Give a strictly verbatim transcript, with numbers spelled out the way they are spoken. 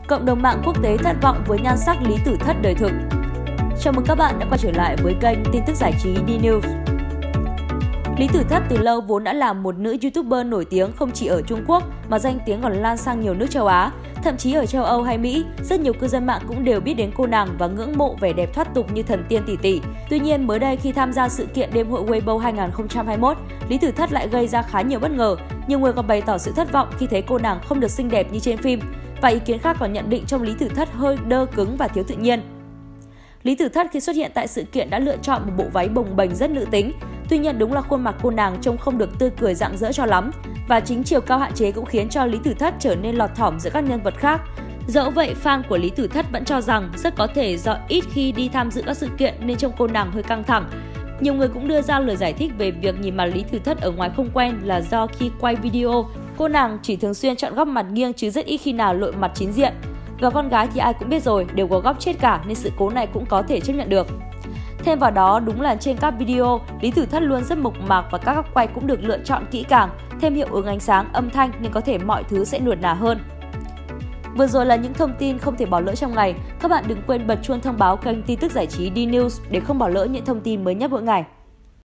Cộng đồng mạng quốc tế thất vọng với nhan sắc Lý Tử Thất đời thực. Chào mừng các bạn đã quay trở lại với kênh tin tức giải trí D-News. Lý Tử Thất từ lâu vốn đã là một nữ YouTuber nổi tiếng không chỉ ở Trung Quốc mà danh tiếng còn lan sang nhiều nước châu Á. Thậm chí ở châu Âu hay Mỹ, rất nhiều cư dân mạng cũng đều biết đến cô nàng và ngưỡng mộ vẻ đẹp thoát tục như thần tiên tỷ tỷ. Tuy nhiên, mới đây khi tham gia sự kiện đêm hội Weibo hai không hai mốt, Lý Tử Thất lại gây ra khá nhiều bất ngờ. Nhiều người còn bày tỏ sự thất vọng khi thấy cô nàng không được xinh đẹp như trên phim. Và ý kiến khác còn nhận định trông Lý Tử Thất hơi đơ cứng và thiếu tự nhiên. Lý Tử Thất khi xuất hiện tại sự kiện đã lựa chọn một bộ váy bồng bềnh rất nữ tính. Tuy nhiên đúng là khuôn mặt cô nàng trông không được tươi cười rạng rỡ cho lắm. Và chính chiều cao hạn chế cũng khiến cho Lý Tử Thất trở nên lọt thỏm giữa các nhân vật khác. Dẫu vậy, fan của Lý Tử Thất vẫn cho rằng rất có thể do ít khi đi tham dự các sự kiện nên trông cô nàng hơi căng thẳng. Nhiều người cũng đưa ra lời giải thích về việc nhìn mặt Lý Tử Thất ở ngoài không quen là do khi quay video, cô nàng chỉ thường xuyên chọn góc mặt nghiêng chứ rất ít khi nào lộ mặt chính diện. Và con gái thì ai cũng biết rồi, đều có góc chết cả nên sự cố này cũng có thể chấp nhận được. Thêm vào đó, đúng là trên các video, Lý Tử Thất luôn rất mộc mạc và các góc quay cũng được lựa chọn kỹ càng, thêm hiệu ứng ánh sáng, âm thanh nên có thể mọi thứ sẽ nuột nà hơn. Vừa rồi là những thông tin không thể bỏ lỡ trong ngày. Các bạn đừng quên bật chuông thông báo kênh tin tức giải trí D-News để không bỏ lỡ những thông tin mới nhất mỗi ngày.